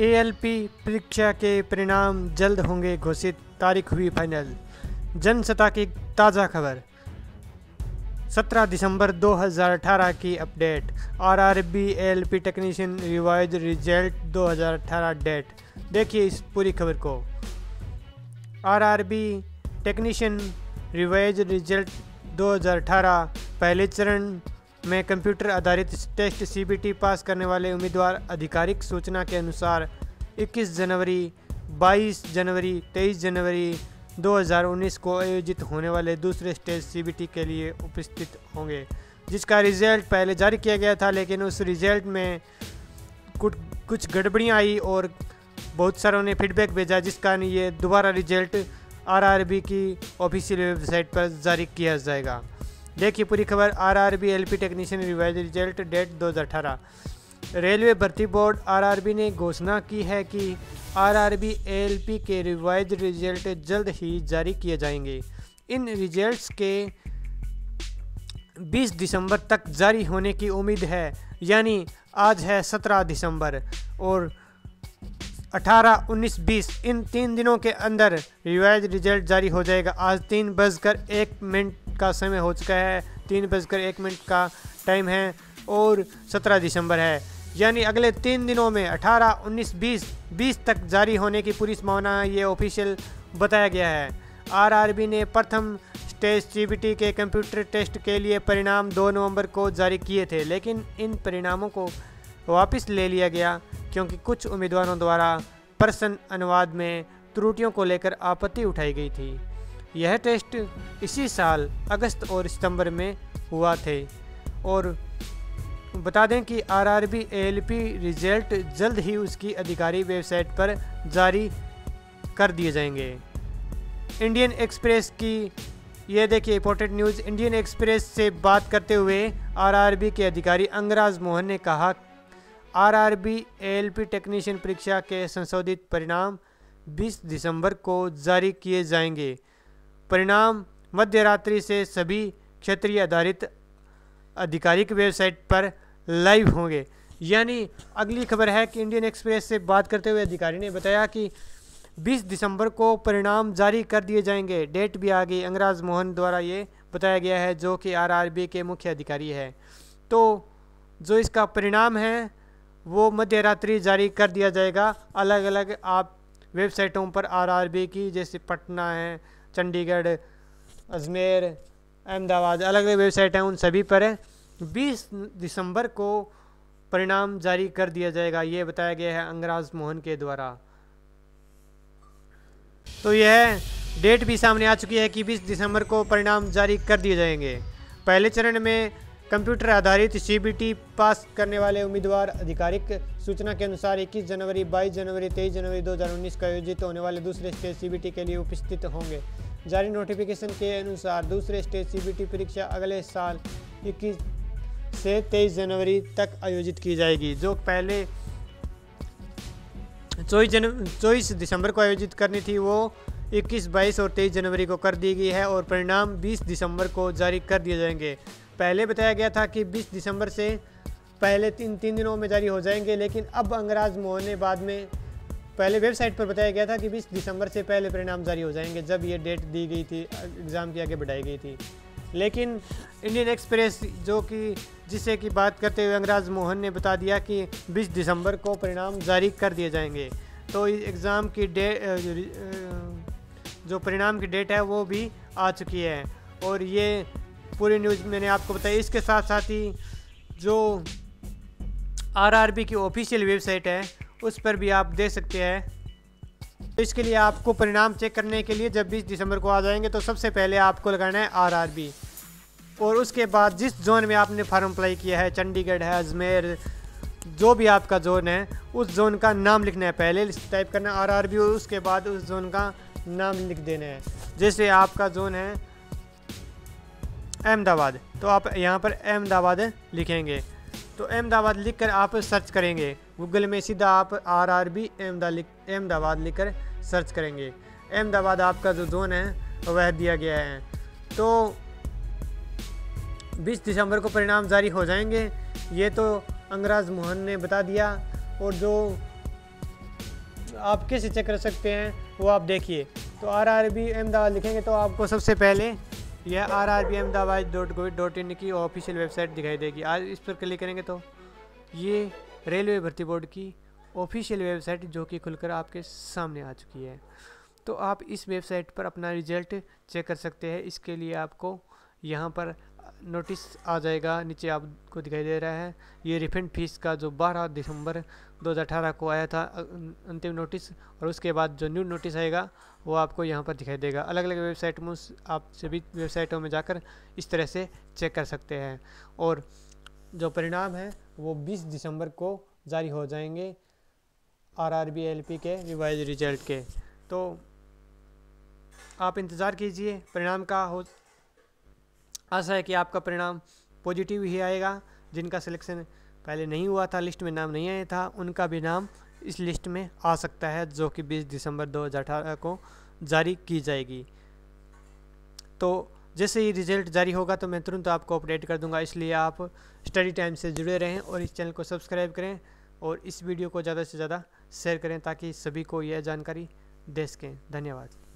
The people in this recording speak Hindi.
एएलपी परीक्षा के परिणाम जल्द होंगे घोषित, तारीख हुई फाइनल। जनसत्ता की ताज़ा खबर 17 दिसंबर 2018 की update. RRB ALP technician revise result 2018 date. देखिए इस पूरी खबर को। आरआरबी टेक्नीशियन रिवाइज रिजल्ट 2018 पहले चरण में कंप्यूटर आधारित टेस्ट सीबीटी पास करने वाले उम्मीदवार आधिकारिक सूचना के अनुसार 21 जनवरी, 22 जनवरी, 23 जनवरी 2019 को आयोजित होने वाले दूसरे स्टेज सीबीटी के लिए उपस्थित होंगे, जिसका रिजल्ट पहले जारी किया गया था, लेकिन उस रिजल्ट में कुछ गड़बड़ियाँ आई और बहुत सारों ने फीडबैक भेजा, जिस कारण ये दोबारा रिजल्ट आरआरबी की ऑफिशियल वेबसाइट पर जारी किया जाएगा। देखिए पूरी खबर। RRB ALP technician revise result date 2018। Railway भर्ती बोर्ड आरआरबी ने घोषणा की है कि आरआरबी एएलपी के रिवाइज रिजल्ट जल्द ही जारी किए जाएंगे। इन रिजल्ट्स के 20 दिसंबर तक जारी होने की उम्मीद है, यानी आज है 17 दिसंबर और 18, 19, 20 इन 3 दिनों के अंदर रिवाइज रिजल्ट जारी हो जाएगा। आज 3:01 का समय हो चुका है, 3:01 का टाइम है और 17 दिसंबर है, यानी अगले 3 दिनों में 18, 19, 20 तक जारी होने की पूरी संभावना है। ये ऑफिशियल बताया गया है। आरआरबी ने प्रथम स्टेज सीबीटी के कंप्यूटर टेस्ट के लिए परिणाम 2 नवंबर को जारी किए थे, लेकिन इन परिणामों को वापस ले लिया गया क्योंकि कुछ उम्मीदवारों द्वारा प्रश्न अनुवाद में त्रुटियों को लेकर आपत्ति उठाई गई थी। यह टेस्ट इसी साल अगस्त और सितंबर में हुआ थे। और बता दें कि आरआरबी एएलपी रिजल्ट जल्द ही उसकी आधिकारिक वेबसाइट पर जारी कर दिए जाएंगे। इंडियन एक्सप्रेस की ये देखिए इंपॉर्टेंट न्यूज़। इंडियन एक्सप्रेस से बात करते हुए आरआरबी के अधिकारी अंगराज मोहन ने कहा, आरआरबी एएलपी टेक्नीशियन परीक्षा के संशोधित परिणाम 20 दिसंबर को जारी किए जाएंगे। परिणाम मध्य रात्रि से सभी क्षेत्रीय आधारित आधिकारिक वेबसाइट पर लाइव होंगे। यानी अगली खबर है कि इंडियन एक्सप्रेस से बात करते हुए अधिकारी ने बताया कि 20 दिसंबर को परिणाम जारी कर दिए जाएंगे। डेट भी आ गई। अंगराज मोहन द्वारा ये बताया गया है, जो कि आरआरबी के मुख्य अधिकारी है। तो जो इसका परिणाम है वो मध्य रात्रि जारी कर दिया जाएगा। अलग अलग आप वेबसाइटों पर आरआरबी की, जैसे पटना है, चंडीगढ़, अजमेर, अहमदाबाद, अलग अलग वेबसाइट हैं, उन सभी पर 20 दिसंबर को परिणाम जारी कर दिया जाएगा। ये बताया गया है अंगराज मोहन के द्वारा। तो यह डेट भी सामने आ चुकी है कि 20 दिसंबर को परिणाम जारी कर दिए जाएंगे। पहले चरण में कंप्यूटर आधारित सीबीटी पास करने वाले उम्मीदवार आधिकारिक सूचना के अनुसार 21 जनवरी, 22 जनवरी, 23 जनवरी 2019 को आयोजित होने वाले दूसरे स्टेज सीबीटी के लिए उपस्थित होंगे। जारी नोटिफिकेशन के अनुसार दूसरे स्टेज सीबीटी परीक्षा अगले साल 21 से 23 जनवरी तक आयोजित की जाएगी, जो पहले 24 दिसंबर को आयोजित करनी थी, वो 21, 22 और 23 जनवरी को कर दी गई है और परिणाम 20 दिसंबर को जारी कर दिए जाएंगे। पहले बताया गया था कि 20 दिसंबर से पहले 3 दिनों में जारी हो जाएंगे, लेकिन अब अंगराज मोहन ने बाद में पहले वेबसाइट पर बताया गया था कि 20 दिसंबर से पहले परिणाम जारी हो जाएंगे, जब ये डेट दी गई थी, एग्ज़ाम की आगे बढ़ाई गई थी। लेकिन इंडियन एक्सप्रेस जिसे की बात करते हुए अंगराज मोहन ने बता दिया कि 20 दिसंबर को परिणाम जारी कर दिए जाएंगे। तो एग्ज़ाम की जो परिणाम की डेट है वो भी आ चुकी है और ये पूरी न्यूज़ मैंने आपको बताई। इसके साथ साथ ही जो आरआरबी की ऑफिशियल वेबसाइट है उस पर भी आप दे सकते हैं। तो इसके लिए आपको परिणाम चेक करने के लिए जब 20 दिसंबर को आ जाएंगे तो सबसे पहले आपको लगाना है आरआरबी, और उसके बाद जिस जोन में आपने फॉर्म अप्लाई किया है, चंडीगढ़ है, अजमेर, जो भी आपका जोन है, उस जोन का नाम लिखना है। पहले टाइप करना है आरआरबी और उसके बाद उस जोन का नाम लिख देना है। जैसे आपका जोन है अहमदाबाद, तो आप यहाँ पर अहमदाबाद लिखेंगे। तो अहमदाबाद लिखकर आप सर्च करेंगे गूगल में, सीधा आप आरआरबी अहमदाबाद लिखकर सर्च करेंगे। अहमदाबाद आपका जो जोन है वह दिया गया है। तो 20 दिसंबर को परिणाम जारी हो जाएंगे, ये तो अंगराज मोहन ने बता दिया। और जो आप कैसे चेक कर सकते हैं वो आप देखिए। तो RRB अहमदाबाद लिखेंगे तो आपको सबसे पहले यह RRBahmedabad.gov.in की ऑफिशियल वेबसाइट दिखाई देगी। आज इस पर क्लिक करेंगे तो ये रेलवे भर्ती बोर्ड की ऑफिशियल वेबसाइट जो कि खुलकर आपके सामने आ चुकी है। तो आप इस वेबसाइट पर अपना रिजल्ट चेक कर सकते हैं। इसके लिए आपको यहाँ पर नोटिस आ जाएगा, नीचे आपको दिखाई दे रहा है ये रिफंड फीस का जो 12 दिसंबर 2018 को आया था अंतिम नोटिस, और उसके बाद जो न्यू नोटिस आएगा वो आपको यहाँ पर दिखाई देगा। अलग अलग वेबसाइट में आप सभी वेबसाइटों में जाकर इस तरह से चेक कर सकते हैं। और जो परिणाम है वो 20 दिसंबर को जारी हो जाएंगे RRB LP के रिवाइज रिजल्ट के। तो आप इंतज़ार कीजिए परिणाम का। हो आशा है कि आपका परिणाम पॉजिटिव ही आएगा। जिनका सिलेक्शन पहले नहीं हुआ था, लिस्ट में नाम नहीं आया था, उनका भी नाम इस लिस्ट में आ सकता है जो कि 20 दिसंबर 2018 को जारी की जाएगी। तो जैसे ही रिजल्ट जारी होगा तो मैं तुरंत आपको अपडेट कर दूंगा, इसलिए आप स्टडी टाइम से जुड़े रहें और इस चैनल को सब्सक्राइब करें और इस वीडियो को ज़्यादा से ज़्यादा शेयर करें ताकि सभी को यह जानकारी दे सकें। धन्यवाद।